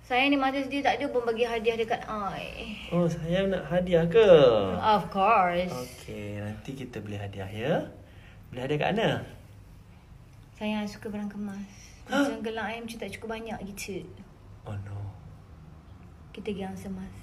Sayang ni Mother's Day tak ada pun bagi hadiah dekat I. Oh, sayang nak hadiah ke? Of course. Okey, nanti kita beli hadiah ya. Beli hadiah kat mana? Sayang suka barang kemas. Macam gelang I macam tak cukup banyak gitu. Oh no. Kita pergi Hang Semas.